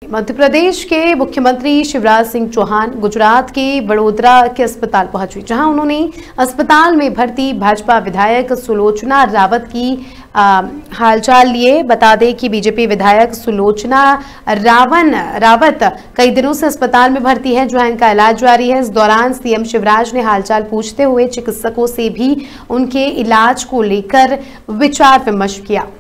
मध्य प्रदेश के मुख्यमंत्री शिवराज सिंह चौहान गुजरात के वडोदरा के अस्पताल पहुंचे, जहां उन्होंने अस्पताल में भर्ती भाजपा विधायक सुलोचना रावत की हालचाल लिए। बता दें कि बीजेपी विधायक सुलोचना रावत कई दिनों से अस्पताल में भर्ती है, जहां इनका इलाज जारी है। इस दौरान सीएम शिवराज ने हालचाल पूछते हुए चिकित्सकों से भी उनके इलाज को लेकर विचार विमर्श किया।